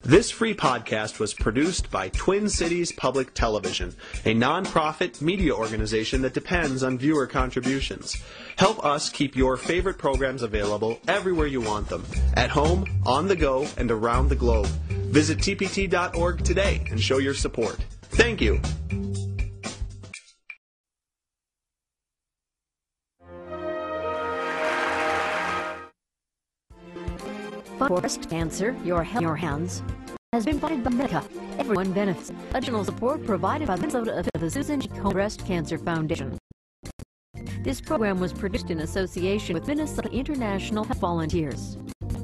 This free podcast was produced by Twin Cities Public Television, a nonprofit media organization that depends on viewer contributions. Help us keep your favorite programs available everywhere you want them, at home, on the go, and around the globe. Visit tpt.org today and show your support. Thank you. For breast cancer, your health in your hands has been funded by Medica. Everyone benefits. Additional support provided by the Susan G. Komen Breast Cancer Foundation. This program was produced in association with Minnesota International Health Volunteers.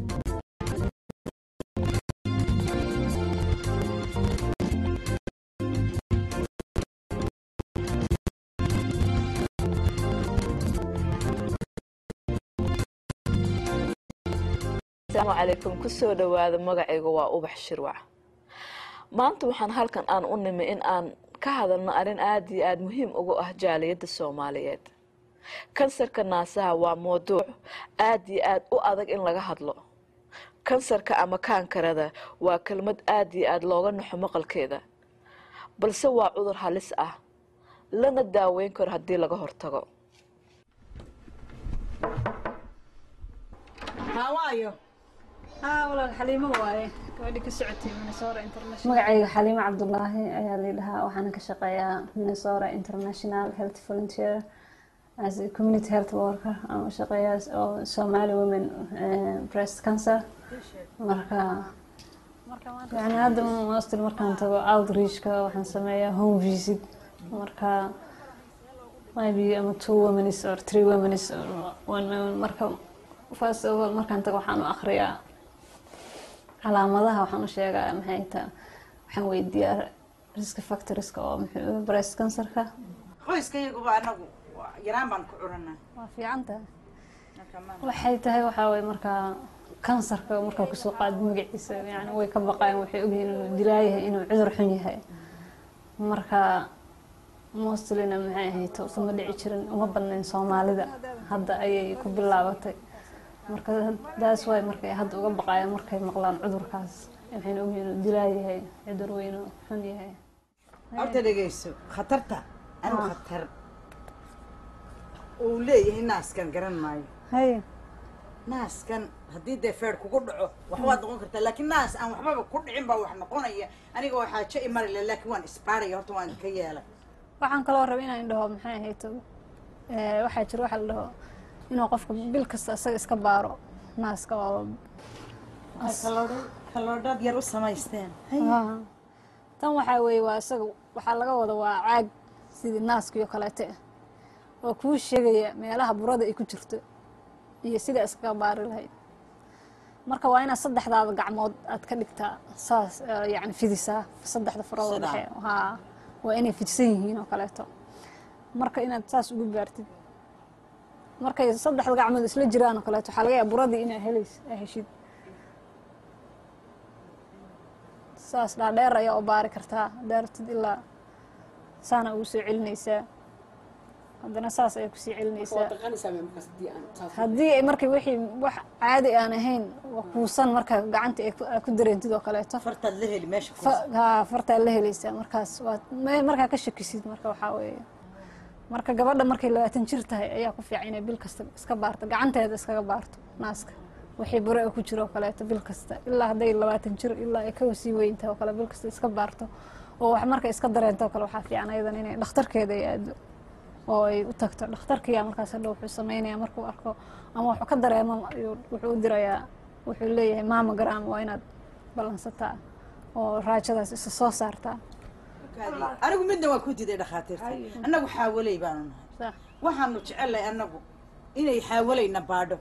السلام عليكم كسو دواada magacayga waa ubax shirwac maanta waxaan halkan aan u nimi in aan ka hadalno arin aad iyo aad muhiim ugu ah jaaliyada Soomaaliyeed kansarka naasaha waa mowduuc aad iyo aad u adag in laga hadlo kansarka ama kaankarada waa kelmad aad iyo aad looga naxo maqalkeeda balse waa cudur halis ah lana daaweyn karo hadii laga hortago hawaayo والله حليمة واي كودي كسعتي مينيسوتا انترناشونال magacayga xaliimo cabdullaahi ayaa la yidhahaa waxaana ka shaqeeyaa Minnesota International Health Volunteer as a community health worker aan u shaqeeyaa oo Somali women breast cancer marka yani hadda mostly markaan tago outreach-ka waxaan sameeyaa home visit marka maybe ama 2 women or 3 women or 1 woman marka first of all markaan tago waxaan u akhriyaa calaamadaha waxaan u sheegaa maxay tahay waxaan weydiiyaa risk factors oo muxuu breast cancer-ka qoyskaygu baa anagu yaraan baan ku curanaa waa fiican tahay waxay tahay waxa way marka kansarka marka ku soo qaad magaciisa yani way ka baqayaan waxay ogyihiin inuu dilaayahay inuu cudur xun yahay marka mostly maxay ahayd uma dhici jirin uma badnayn Soomaalida hadda ayay ku bilaabatay marka daas way markay hadda uga baqayaan markay maqlaan cudurkaas waxay ogyihiin inuu dilaayahay cudur weyn oo xun yahay horta dhageyso khatarta anu khatar oo leeyahay naaskan garan maayo hay naaskan hadii deefeer kugu dhaco wax waad noqon kartaa laakiin naas aan waxba ku dhicin baa wax noqonaya aniga waxa jay mar laakiin waan isbaaray horta waan ka yeelay waxaan kaloo rabaa inaan dhaho maxay ahayd waxa jira waxa la dhaho inuu qofka bil kasta asaga iska baaro naaska oo kaloodad yar u samaysteen tan waxa weey waa asaga waxa laga wada waa caag sidii naaska iyo kaleete oo ku sheegaya meelaha burada ay ku jirto iyo sida iska baari lahayd marka waa ina saddexdaada gacmood aad ka dhigtaa saas yani fidisaa saddexda farood dhexe waa inay fidsan yihiin oo kaleeto marka inaad saas ugu gaartid markay saddexda gacmood isla jiraan oo kaleeto waxa laga yaabaa buradii inay heshid saas dheer ayaa u baari kartaa daartid ilaa saana ugu soo celinaysaa haddana saas ay ku sii celinaysaa haddii ay markay wixii wax caadi aan ahayn kuusan marka gacanta ay ku dareentid oo kaleeto fartaad la heli meesha fartaad la helaysaa markaas waa markaa ka shakisid marka waxaa weeye marka gabadha markay 20 jir tahay ayaa ku fiican inay bil kasta iska baarto gacanteeda iskaga baarto naaska wixii bure ku jiro kaleeto bil kasta ilaa haday 20 jir ilaa ay ka sii weynta oo kale bil kasta iska baarto oo wax marka iska dareento kale waxa fiican ayadan inay dhakhtarkeeda aado oo ay u tagto dhakhtarkiya markaas hadhow wuxuu sameeynaya markuu arko ama wuxuu ka dareemo wuxuu u dirayaa wuxuu leeyahay mammogram waa inaad balansataa oo raajadaas isa soo saartaa anigu midna waa ku diiday dhakhaatiirta anagu xaawalay baanu nahay waxaanu jecelahay anagu inay xaawalayna baadho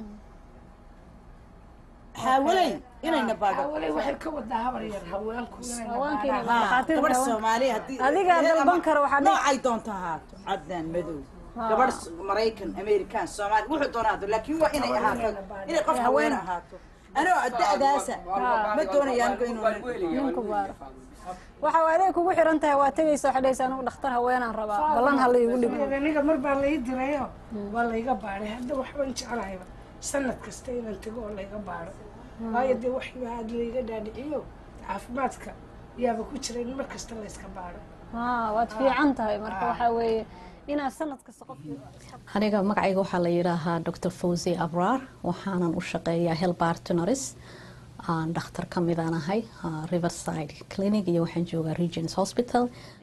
xaawalay inayna baadho xaawalay waxay ka wadaa habar yar haweenku haweenkiina dhakhaatiir gabar Soomaali hadii adiga dalban karo waxa noocay doonto haato cadaan madow gabar Mareykan American Soomaali wuxuu doonaa laakiin waa inay ahaato inay qof haween ahaato ana addaadaasa ma doonayaan inuu ninku baaro waxa waday kugu xiran tahay waa tagaysaa xidhaysa anigu dhakhtar haweenan rabaa ballan hal igu dhigo aniga mar baa la ii dirayo waa la iga baaray hadda waxban jecelahay sanad kasta inaan tago oo la iga baaro waayo dee wax aad la iga dhaadhiciyo caafimaadka yaaba ku jira in mar kasta la iska baaro waad fiican tahay marka waxaa weeye inaad sanad kasta qofka aniga magacayga waxaa la yidhaahaa Dr. Fawzi Abraar waxaanan u shaqeeyaa Health Partners aan dhakhtar ka mid ahay Riverside Clinic iyo waxaan joogaa Regents Hospital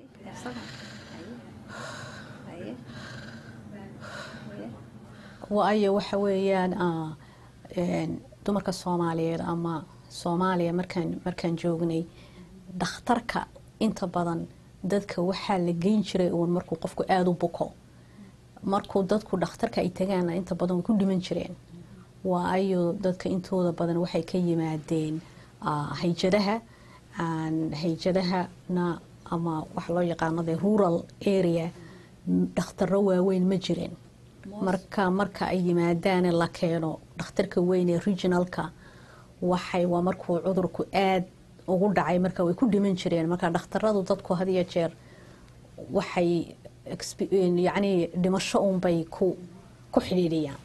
waayo waxa weeyaan dumarka Soomaaliyeed ama Soomaaliya markaan joognay dhakhtarka inta badan dadka waxaa la geyn jiray oo markuu qofku aad u buko markuu dadku dhakhtarka ay tagaan inta badan way ku dhiman jireen waayo dadka intooda badan waxay ka yimaadeen hayjadahana ama wax loo yaqaano rural area dhakhtarro waaweyn ma jireen marka ay yimaadaan la keeno dhakhtarka weyn ee regionalka waa markuu cudurku aad ugu dhacay marka way ku dhiman jireen marka dhakhtaradu dadku had iyo jeer waxay yani dhimasho bay ku xidhiidhiyaan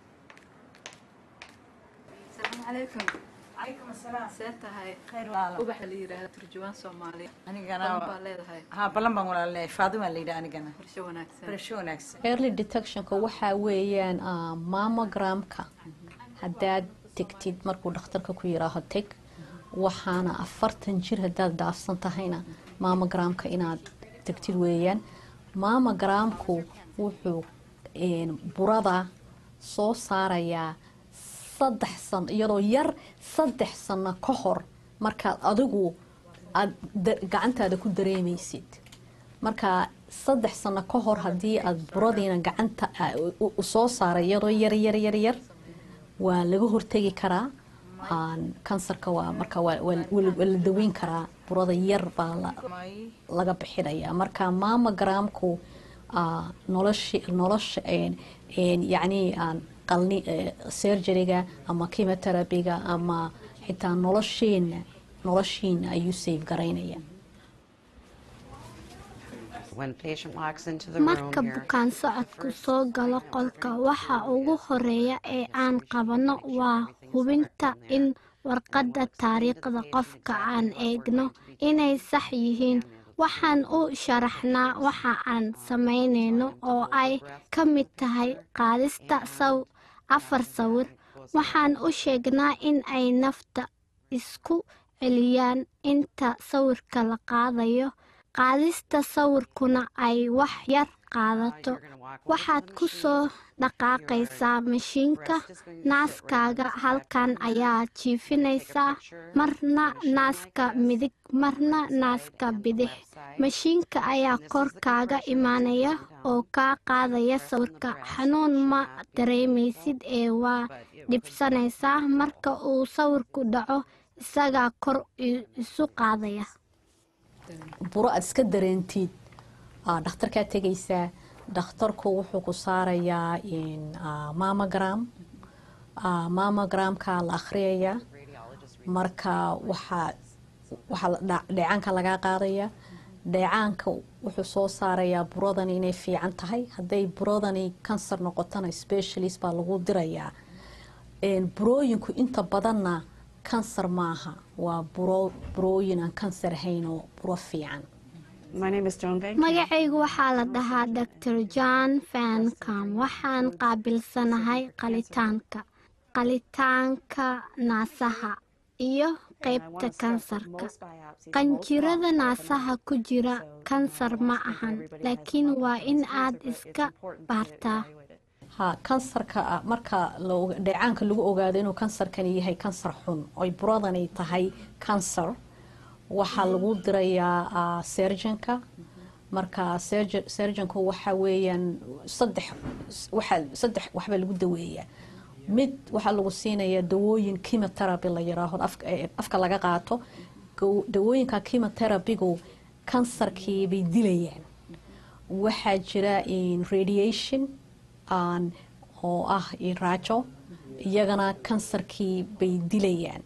عليكم السلام سنتهاي خير وبح اللي يراه ترجمان سومالي ها بلان بان ولا لا فاطمه اللي انا كنا برشوناكس early detection ka waxa weeyaan mammogramka hadaad tagtid markuu dhakhtarka ku yiraahdo tag waxaana 40 jir hadaad dhaafsan tahayna mammogramka inaad tagtid weeyaan mammogramku wuxuu burada soo saarayaa 3 sano iyadoo yar 3 sano ka hor marka adigu aad gacantaada ku dareemaysid marka 3 sano ka hor hadii aad buradiina gacanta u soo saaray iyadoo yar waa laga hortagi karaa kansarka waa marka waa la daweyn karaa burada yar baa laga bixinaya marka mammogramku nolosha yani qalni surgeryga ama chemotherapyga ama xitaa noloshiina ayuu save garaynaya marka bukaan socodku soo galo qolka waxa ugu horeeya ee aan qabano waa hubinta in warqadda taariikhda qofka aan eegno inay sax yihiin waxaan u sharaxnaa waxa aan samaynayno oo ay ka mid tahay qaadista 4 sawir waxaan u sheegnaa in ay nafta isku celiyaan inta sawirka la qaadayo qaadista sawirkuna ay wax yar qaadato waxaad ku soo dhaqaaqaysaa mashiinka naaskaaga halkan ayaa jiifinaysaa marna naaska midig marna naaska bidix mashiinka ayaa korkaaga imaanaya oo kaa qaadaya sawirka xanuun ma dareemaysid ee waa dhibsanaysaa marka uu sawirku dhaco isagaa kor isu qaadaya buro aad iska dareentid dhakhtarkaa tegaysaa dhakhtarku wuxuu ku saarayaa mammogramka la akhriyaya marka waxaa dheecaanka lagaa qaadaya dheecaanka wuxuu soo saarayaa buradan inay fiican tahay hadday buradani kansar noqotona specialist baa lagu dirayaa burooyinku inta badanna kansar maaha waa burooyin aan kansar ahayn oo buro fiican magacaygu waxaa la dhahaa Dr. John Fancam waxaan qaabilsanahay qalitaanka naasaha iyo qaybta kansarka qanjirada naasaha ku jira kansar ma ahan laakiin waa in aad iska baartaa kansarka marka dheecaanka lagu ogaado inuu kansarkani yahay kansar xun oo buradani tahay kansar waxaa lagu dirayaa surgeonka marka surgeonku waxa weeyaan saddex waxba lagu daweeyaa mid waxaa lagu siinayaa dawooyin chemotherapy la yiraahdo afka laga qaato dawooyinka chemotherapygu kansarkii bay dilayaan waxaa jira radiation oo raajo iyagana kansarkii bay dilayaan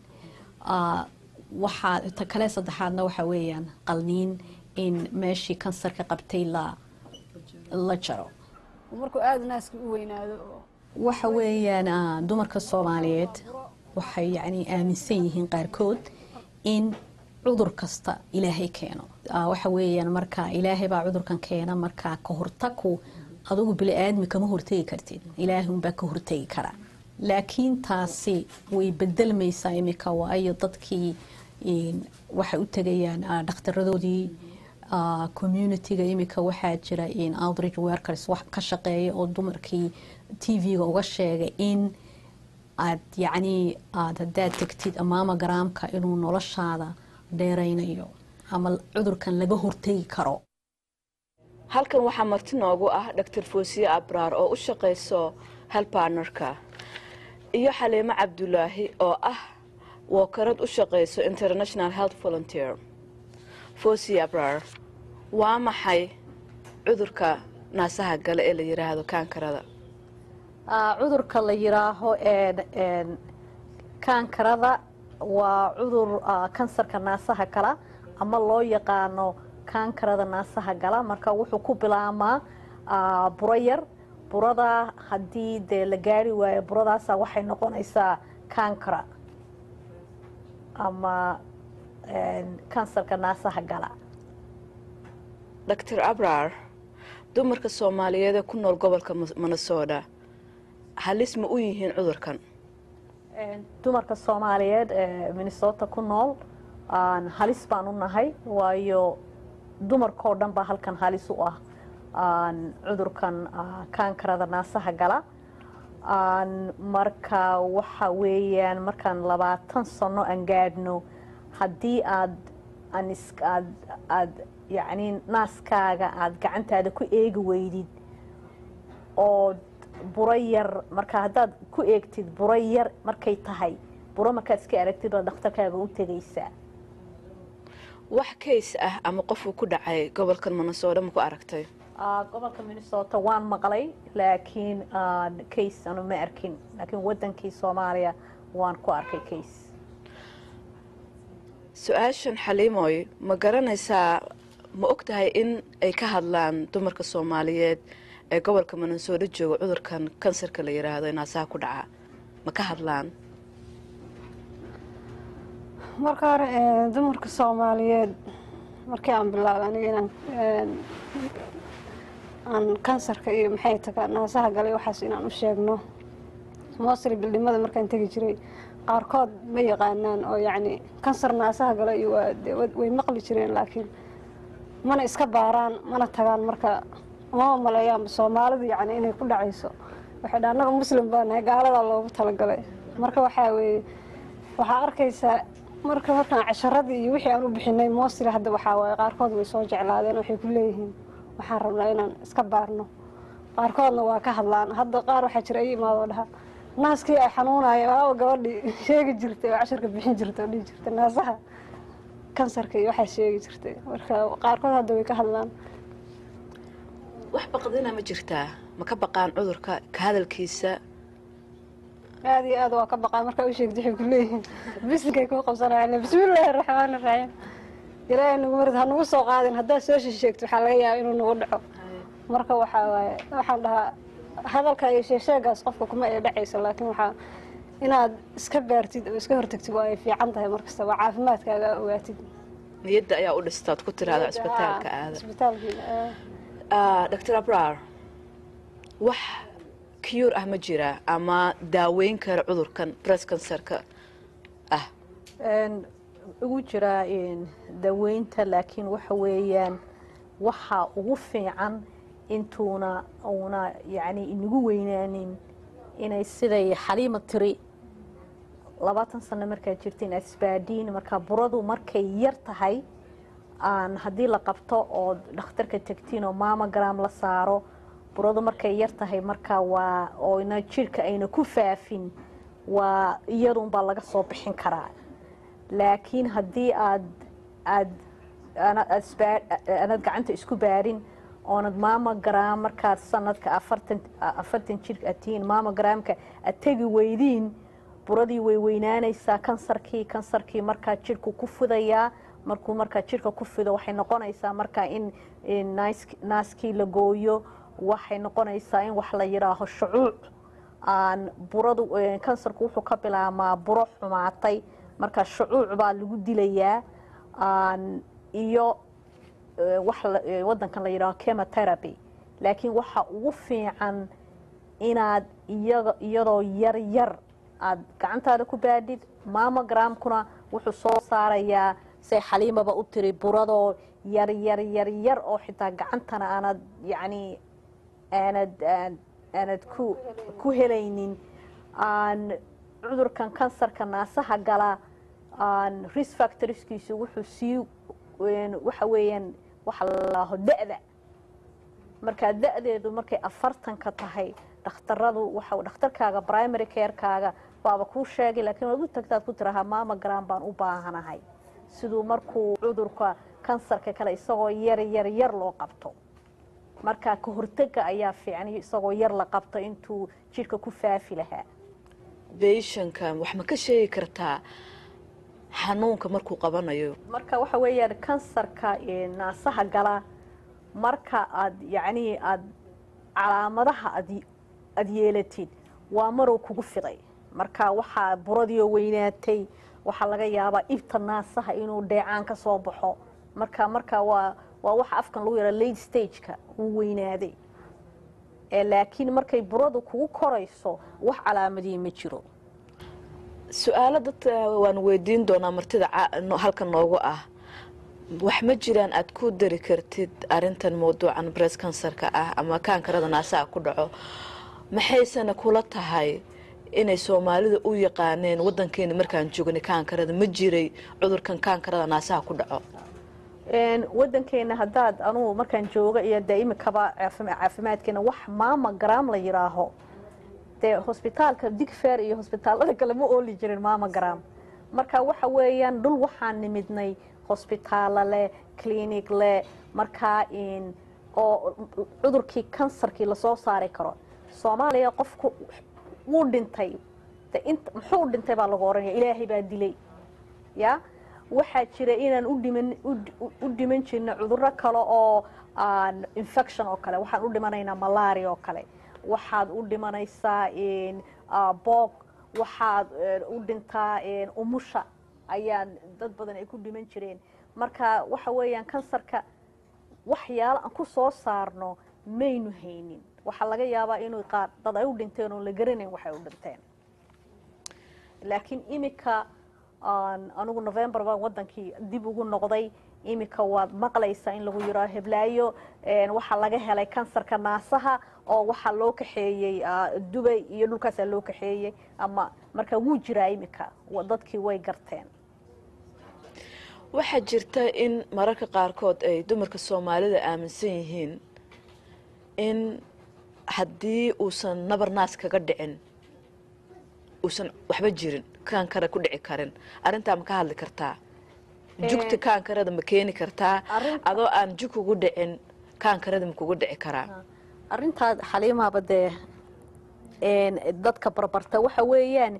waxaa kale saddexaadna waxa weeyaan qalniin in meeshii kansarka qabtay la jaro markuu aad naaska u weynaado waxa weeyaan dumarka Soomaaliyeed waxay yani aaminsan yihiin qaarkood in cudur kasta ilaahay keeno waxa weeyaan marka ilaahay baa cudurkan keena marka ka hortagku adigu bili aadmi kama hortagi kartid ilaahay unbaa ka hortagi kara laakiin taasi way bedelmaysaa imika waayo dadkii waxay u tagayaan dhakhtarradoodii community-ga imika waxaa jira outreach workers wax ka shaqeeya oo dumarkii TV-ga uga sheegay in aad yacni haddaad tagtid maamogramka inuu noloshaada dheeraynayo ama cudurkan laga hortagi karo halkan waxaa marti noogu ah Dr. Foosiye Abraar oo u shaqeyso Health Partnerka iyo Xaliimo Cabdulaahi oo ah wakarad u shaqeyso International Health Volunteer. Foosiye Abraar waa maxay cudurka naasaha gale ee la yiraahdo kaankarada cudurka la yiraaho kaankarada waa cudur kansarka naasaha gala ama loo yaqaano kaankarada naasaha gala marka wuxuu ku bilaabmaa buro yar burada haddii dee la gaari waayo buradaasa waxay noqonaysaa kaankara ama kansarka naasaha gala Dr. Abraar dumarka Soomaaliyeed ee ku nool gobolka Minnesota halis ma u yihiin cudurkan dumarka Soomaaliyeed ee Minnesota ku nool halis baan u nahay waayo dumarkoo dhan baa halkan halis u ah cudurkan kaankarada naasaha gala marka waxa weeyaan markaan 20 sano aan gaadhno haddii aad yacni naaskaaga aad gacantaada ku eegi weydid oo buro yar marka haddaad ku eegtid buro yar markay tahay buro markaad iska aragtid oo dhakhtarkaaga u tegaysaa wax case ah ama qof uu ku dhacay gobolka Minnesota ma ku aragtay gobolka Minnesota waan maqlay laakiin case anu ma arkin laakiin wadankii Soomaaliya waan ku arkay case su'aashan Xaliimoy ma garanaysaa ma ogtahay in ay ka hadlaan dumarka Soomaaliyeed ee gobolka Minnesota jooga cudurkan kansarka la yiraahdo naasaha ku dhaca ma ka hadlaan marka hore dumarka Soomaaliyeed markii aan bilaabay aniga inaan kansarka iyo maxay tahay naasaha galay waxaas inaan u sheegno mostly bildimada markaan tagi jiray qaarkood ma yaqaanaan oo yacni kansar naasaha galay iyo way maqli jireen laakiin mana iska baaraan mana tagaan marka ma maleeyaan Soomaalidu yacni inay ku dhacayso waxa dhaanaga muslim baan nahay gaalada loogu talagalay marka waxa weeye waxa arkaysaa markaan casharadii iyo wixii aan u bixinay mostly hadda waxa way qaarkood way soo jeclaadeen waxay ku leeyihiin waxaan rabnaa inaan iska baarno qaarkoodna waa ka hadlaan hadda qaar waxa jira ay imaado dhaha naaskii ay xanuunayeen waa gabadhii sheegi jirtay oo casharka bixin jirtay oo dhigi jirtay naasaha kansarka iyo waxa sheegi jirtay marka qaarkood hadda way ka hadlaan wax baqdina ma jirtaa ma ka baqaan cudurka ka hadalkiisa aad iyo aad waa ka baqaan marka u sheegtay waxay ku leeyihiin bisikay ku qabsanayaan bismillaahir rahmaanir rahiim ilaahay nagu marid ha nagu soo qaadin haddaa soo sheegto waxaa laga yaabaa inuu nagu dhaco marka waxaan dhahaa hadalka iyo sheegaas qofka kuma ay dhacayso laakiin waxa inaad iska baartid oo iska hortagtid waa ay fiican tahay markasta waa caafimaadkaaga ogaatid niyadda ayaa u dhistaad ku tiraahdo isbitaalka Dr. Abraar wax cure ah ma jira ama daaweyn kara cudurkan breast cancer-ka ugu jira daaweynta laakiin waxa weeyaan waxa ugu fiican intuuna yacni inagu weynaanin inay siday Xaliimo tiri 20 sano markaa jirta inaad isbaadhiin marka buradu markay yar tahay haddii la qabto oo dhakhtarka tagtiin oo mammogram la saaro buradu markay yar tahay marka waa oo ina jirka ayna ku faafin waa iyadun baa laga soo bixin karaa laakiin haddii aad gacanta isku baarin oonad mammogram markaad sanadka 40 jirka atiin mammogramka aad tegi weydiin buradii way weynaanaysaa kansarkii markaa jirku ku fidayaa markaa jirka ku fido waxay noqonaysaa markaa in naaskii la gooyo waxay noqonaysaa in wax la yiraaho shucuuc buradu kansarku wuxuu ka bilaabmaa buro xumaatay marka shucuuc baa lagu dilayaa iyo wadankan la yidhaaho chemotherapy laakiin waxa ugu fiican inaad iyadoo yar yar aad gacantaada ku baadhid mammogramkuna wuxuu soo saarayaa say xaliimaba u tiri buradoo yar yar yar yar oo xitaa gacantana aanad yacni aanad ku helaynin cudurkan kansarka naasaha gala risk factorskiisu wuxuu sii waxa weeyaan waxa la yidhaaho da'da markaa da'deedu markay 40 tahay dhakhtarkaaga primary carekaaga baaba kuu sheegay laakiin waad u tagtaad ku tirahaa mammogram baan u baahanahay siduu markuu cudurka kansarka kale isagoo yar loo qabto markaa ka hortaga ayaa fiican isagoo yar la qabto intuu jidhka ku faafi lahaa beeshanka wax ma ka sheegi kartaa xanuunka markuu qabanayo marka waxa weeyaan kansarka naasaha gala marka aad yacni aad calaamadaha aad yeelatid waa maruu kugu fiday marka waxaa buradii weynaatay waxaa laga yaabaa ibta naasaha inuu dheecaan ka soo baxo marka waa waxa afkan lagu yidhaha late stageka uu weynaaday laakiin markay buradu kugu korayso wax calaamadii ma jiro su-aalo dadka waan weydiin doonaa martida halkan noogu ah wax ma jiraan aad ku dari kartid arintan mawduucan breast cancerka ah ama kaankarada naasaha ku dhaco maxaysana kula tahay inay Soomaalida u yaqaaneen wadankeena markaan joognay kaankarada ma jiray cudurkan kaankarada naasaha ku dhaco wadankeena hadaad anu markaan jooga iyo daa'imkaba caafimaadkeena wax mammogram la yiraaho de hospitaalka Digfaar iyo hospitaalada kale ma ooli jirin mammogram marka waxa weeyaan dhul waxaan nimidnay hospitaal leh clinic leh marka oo cudurkii kansarkii la soo saari karo Soomaaliya qofku wuu dhintay muxuu dhintay baa lagu oranaya Ilaahay baa dilay ya waxa jira inaan u dhiman jirno cudurro kale oo infection oo kale waxaan u dhimanaynaa malaria oo kale waxaad u dhimanaysaa boog waxaad u dhintaa umusha ayaan dad badan ay ku dhiman jireen marka waxa weeyaan kansarka waxyaalo aan ku soo saarno maynu haynin waxa laga yaabaa inuu dad ay u dhinteen oo la garanayn waxay u dhinteen laakiin imika anigu November baan wadankii dib ugu noqday imika waad maqlaysaa in lagu yiraahdo heblaayo waxa laga helay kansarka naasaha oo waxa loo kaxeeyay Dubai iyo dhulkaas loo kaxeeyay ama marka wuu jiraa imika dadkii way garteen waxa jirta in mararka qaarkood ay dumarka Soomaalida aaminsan yihiin in haddii uusan nabar naas kaga dhicin uusan waxba jirin kaankara ku dhici karin arintaa ma ka hadli kartaa jugta kaankarada ma keeni kartaa adoo aan jug ugu dhicin kaankarada ma kugu dhici karaa arintaa xaliimaba dee dadka barbarta waxa weeyaan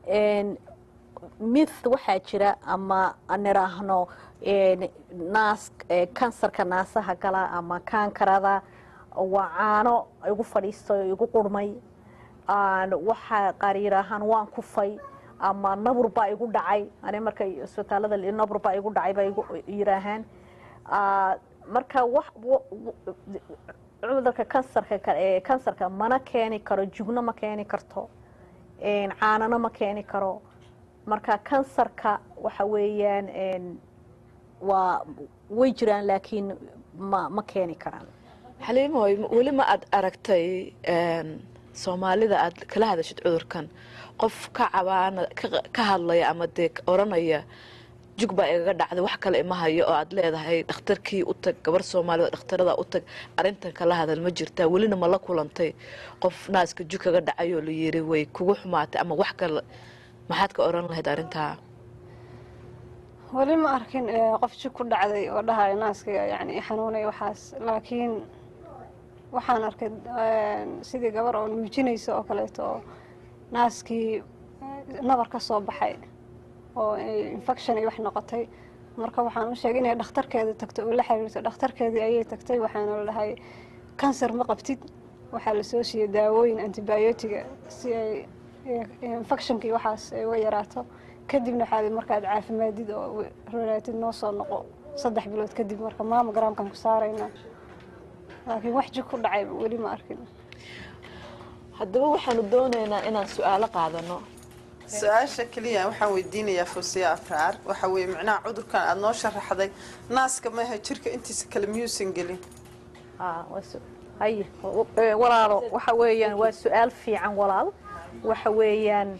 myth waxaa jira ama aan niraahno naas kansarka naasaha gala ama kaankarada waa caano igu fadhiisto igu qurmay waxa qaar yiraahaan waan kufay ama nabur baa igu dhacay ani markay isbitaalada nabur baa igu dhacay baa igu yiraahaan marka wax cudurka kansarka mana keeni karo jugna ma keeni karto caanana ma keeni karo marka kansarka waxa weeyaan waa way jiraan laakiin ma keeni karaan Xaliimo wali ma aad aragtay Soomaalida aad kala hadashid cudurkan qof ka cabaana ka hadlaya ama deeg oranaya jug baa iga dhacday wax kale ma hayo oo aad leedahay dhakhtarkii u tag gabar Soomaalida dhakhtarada u tag arintan kala hadal ma jirtaa walina ma la kulantay qof naaska jug kaga dhacay oo la yiri way kugu xumaatay ama wax kale maxaad ka oran lahayd arintaa wali ma arkin qof jug ku dhacday oo dhahay naaska yani xanuunay waxaas laakiin waxaan arkay sidii gabar oo nuujinayso oo kaleeto oo naaskii nabar ka soo baxay oo infection ay wax noqotay marka waxaan u sheegay inay dhakhtarkeeda tagto oo la xiriirto dhakhtarkeedii ayay tagtay waxaana la dhahay kansar ma qabtid waxaa la soo siiyay daawooyin antibiyootiga si ay infectionkii waxaas ay uga yaraato kadibna waxaa markaad caafimaadid oo rooraatid noo soo noqo 3 bilood kadib marka maamogramkan ku saaraynaa laakiin wax jir ku dhacay weli ma arkin haddaba waxaanu doonaynaa inaan su'aalo qaadano su-aasha kaliya waxaan weydiinayaa Fawsiya Afraar waxa weeye macnaha cudurkan aad noo sharaxday naaska ma aha jirka intiisa kala miyuusan gelin hay walaalo waxa weeyaan waa su'aal fiican walaal waxa weeyaan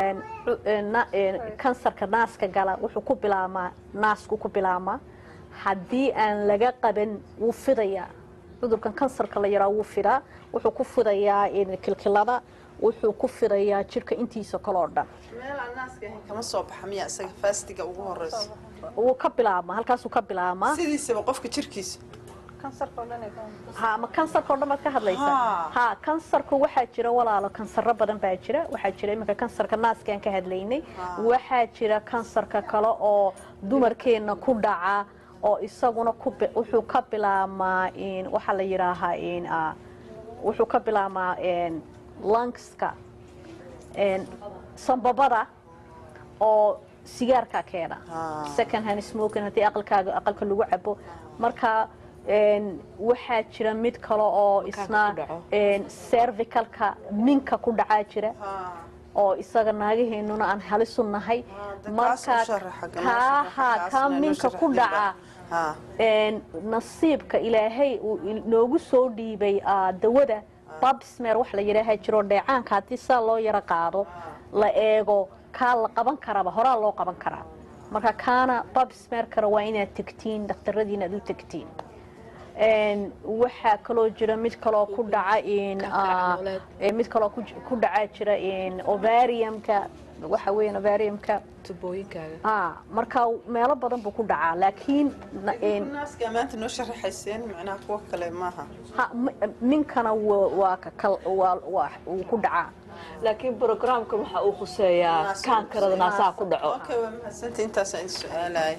kansarka naaska gala wuxuu ku bilaabmaa naasku ku bilaabmaa haddii aan laga qaban wuu fidayaa cudurkan kansarka la yaraa wuu fidaa wuxuu ku fidayaa kilkilada wuxuu ku fidayaa jirka intiisa kale oo dhan meel aan naaska ahayn kama soo baxa miya isaga faastiga ugu horeysa wuu ka bilaabmaa halkaasuu ka bilaabmaa sidiisaba qofka jirkiisa kansarka oo dhan ma kansarka oo dhan baad ka hadlaysaa kansarku waxaa jira walaalo kansarro badan baa jira waxaa jira iminka kansarka naaska aan ka hadlaynay waxaa jira kansarka kale oo dumarkeena ku dhaca oo isaguna wuxuu ka bilaabmaa waxa la yiraahaa wuxuu ka bilaabmaa lungska sambabada oo sigaarka keena second hand smoking haddii aqalka lagu cabo marka waxaa jira mid kale oo isna cervicalka minka ku dhacaa jira oo isaga naagaheenuna aan halis u nahay marka ka minka ku dhaca nasiibka ilaahay uu noogu soo dhiibay dawada babsmer wax la yiraahaa jiro dheecaanka haddii saa loo yara qaado la eego kaa la qaban karaba horaa loo qaban karaa marka kaana babsmer kara waa inaad tegtiin dhakhtaradiina aad u tegtiin waxaa kaloo jira mid kaloo ku dhaca mid kaloo ku dhaca jira ovariumka waxa weeyaan ovariumka tubooyinkaaga marka meelo badan buu ku dhacaa laakiin naaska maanta noo sharaxayseen macnaha kuwa kale maaha minkana waa ku dhacaa laakiin programka waxa uu khuseeyaa kaankarada naasaha ku dhaco okay waa mahadsantahay intaas aan su'aalay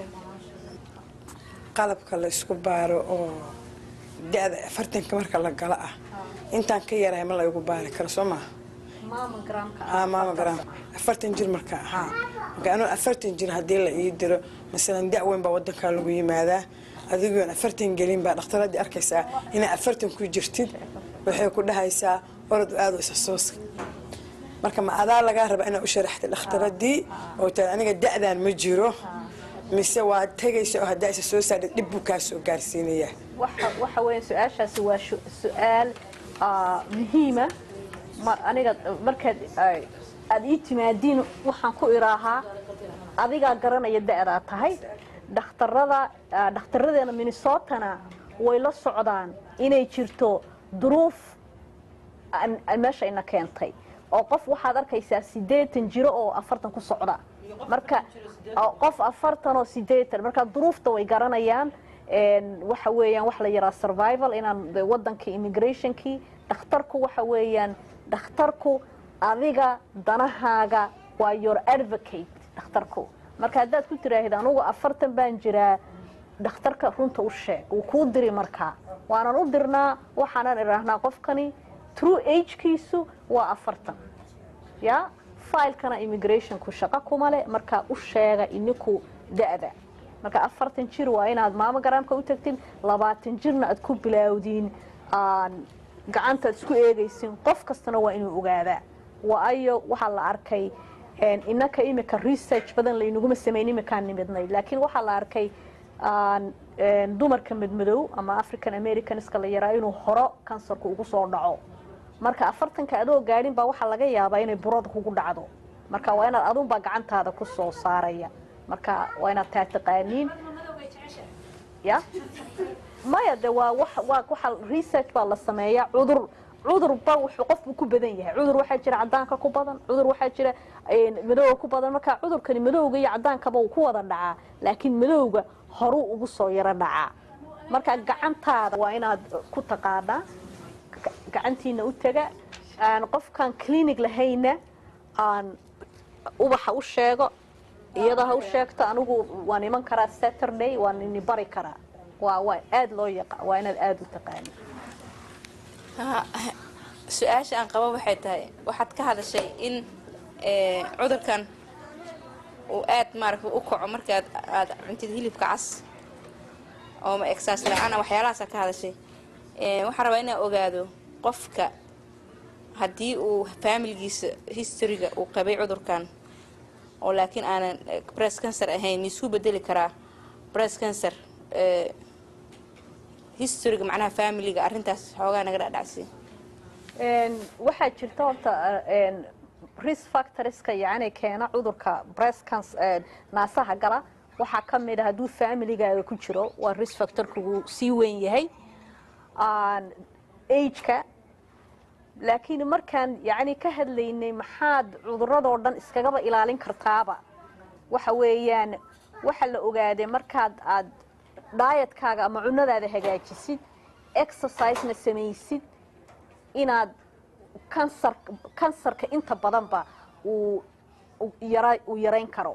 qalabka la isku baaro oo da'da 40 marka la gala ah intaan ka yarahay ma la igu baari karo soo ma maamogramka 40 jir marka gaano 40 jir hadii la ii diro midalan da' weyn baa wadanka lagu yimaadaa adigoo 40 gelin baa dhakhtaradii arkaysaa inay 40 ku jirtid waxay ku dhahaysaa orod aad u isasooska marka ma adaa laga raba inaa u sharaxtay dhakhtaradii oo taa aniga da'dan ma jiro mise waa tagaysa oo hadaa isa soo saartay dib buu ka soo gaarsiinaya waxa weyn su'aashaasi waa su'aal muhiima aniga markaad aad ii timaadiin waxaan ku iraahaa adiga garanaya da'da tahay dhakhtarradeena Minnesota way la socdaan inay jirto duruuf meesha ina keentay oo qof waxaad arkaysaa 80 jiro oo 40 ku socda marka qof 40 oo 80 marka duruufta way garanayaan waxa weeyaan wax la yiraahdo survival inaan wadanka immigrationki dhakhtarku waxa weeyaan dhakhtarku adiga danahaaga waa your advocate dhakhtarku marka hadaad ku tiraahdo anigu 40 baan jiraa dhakhtarka runta u sheeg uu ku diri marka waanan u dirnaa waxaanan iraahnaa qofkani true age-kiisu waa 40 ya failkana immigration ku shaqo kuma leh marka u sheega ininku da'da marka 40 jir waa inaad maamogramka u tagtid 20 jirna aad ku bilaawdiin gacanta isku eegaysin qof kastana waa inuu ogaadaa waayo waxa la arkay inaka imika research badan la inaguma sameeyay imika nimidnay laakiin waxa la arkay dumarka madmadow ama African Americans ka la yaraa inuu horo kansarku ugu soo dhaco marka 40ka adoo gaadhin baa waxa laga yaabaa inay burada kugu dhacdo marka waa inaad adun baa gacantaada ku soo saaraya marka waa inaad taqaaniin ya maya de waa waxa research baa la sameeyaa cudur ba wuxuu qofku ku badan yahay cudur waxa jira cadaanka ku badan cudur waxa jira madowga ku badan marka cudurkani madowga iyo cadaanka ba uu ku wada dhacaa laakiin madowga horu ugu soo yara dhacaa marka gacantaada waa inaad ku taqaanaa gacantiina u taga qofkan clinic lahayna ubaxa u sheego iyada ha u sheegto anigu waan iman karaa Saturday waan ini bari karaa waa aad loo yaqaan waa inaad aad u taqaani su'aasha aan qabo waxay tahay waxaad ka hadashay in cudurkan uu aad maaragtay u kaco markaad aad cuntid hilibka cas oo ma exercise la'aan waxyaalahaas ka hadashay waxaan rabaa inaan ogaado qofka haddii uu familigiisa historyga uu qabay cudurkan oo laakiin aanan breast cancer ahayn isku bedeli karaa breast cancer historyga macnaha familiga arrintaas xoogaa naga dhacdhacsi waxaa jirta horta risk factorska yacni keena cudurka breast cancer naasaha gala waxaa ka mid ah hadduu familigaaga ku jiro waa risk factorkugu sii weyn yahay ageka laakiin markaan yacni ka hadlaynay maxaad cuduradoo dhan iskagaba ilaalin kartaaba waxa weeyaan waxa la ogaaday markaad aad dietkaaga ama cunadaada hagaajisid exercisena samaysid inaad kansarka inta badanba uu yarayn karo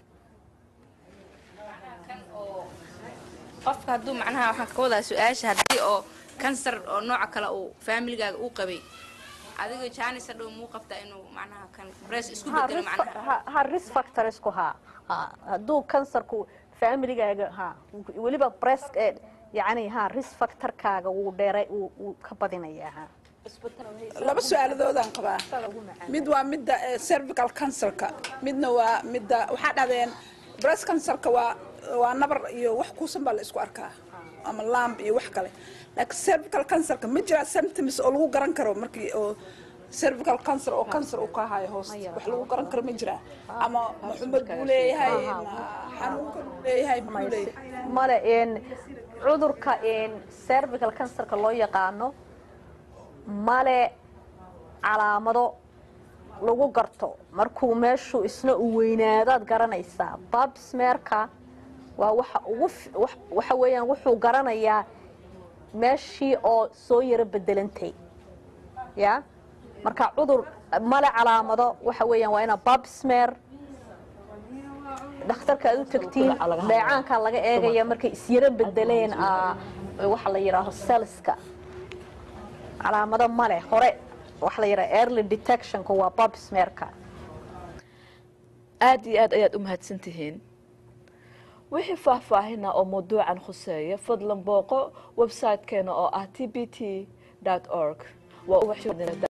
qofka hadduu macnaha waxaan ka wadaa su-aasha haddii oo kansar oo nooca kale uu familigaaga uu qabay adiga jaanis hadhow muu qabtaa inuu macnaha kan breast isku bedelo macnaha risk factorsku hadduu kansarku familigaaga weliba breast yacni risk factorkaaga wuu dheeray uu ka badinayaa laba su'aaladoodaan qabaa mid waa midda cervical cancerka midna waa midda waxaa dhahdeen breast cancerka waa nabar iyo wax kuusan baa la isku arkaa ama lamb iyo wax kale laakiin cervical cancerka ma jira symptoms oo lagu garan karo markii oo cervical cancer oo cancer uu ka hayo hoos wax lagu garan karo ma jira ama maxumad buu leeyahay xanuunka buu leeyahay male cudurka cervical cancerka loo yaqaano male calaamado lagu garto markuu meeshu isna u weynaadaad garanaysaa pap smearka waa waxa weeyaan wuxuu garanayaa meeshii oo soo yaro bedelantay ya marka cudur male calaamado waxa weeyaan waa ina pap smear dhakhtarka aad u tagtiin dheecaanka laga eegaya markay isyaro bedeleen waxa la yidhaaho cellska calaamado male hore waxa la yidhaha early detectionka waa pap smearka aad iyo aad ayaad u mahadsantihiin wixii faahfaahina oo mawduucan khuseeya fadlan booqo website-keena oo ah tbt.org waa ubaxshoodinada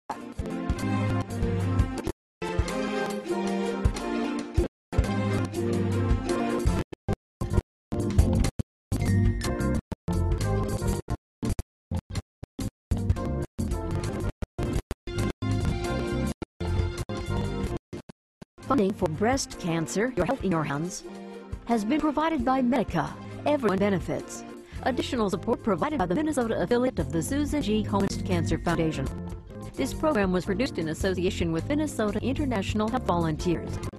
Funding for breast cancer, your health in your hands, has been provided by Medica. Everyone benefits. Additional support provided by the Minnesota affiliate of the Susan G. Komen Breast Cancer Foundation. This program was produced in association with Minnesota International Health Volunteers.